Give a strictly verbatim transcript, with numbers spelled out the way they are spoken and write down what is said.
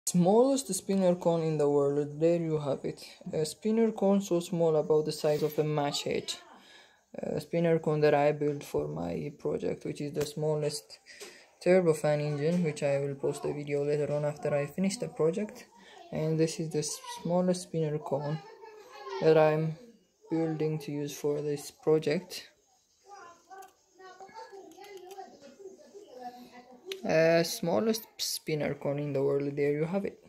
Smallest spinner cone in the world, there you have it. A spinner cone so small, about the size of a match head. A spinner cone that I built for my project, which is the smallest turbofan engine, which I will post a video later on after I finish the project. And this is the smallest spinner cone that I'm building to use for this project. Uh, smallest spinner cone in the world, there you have it.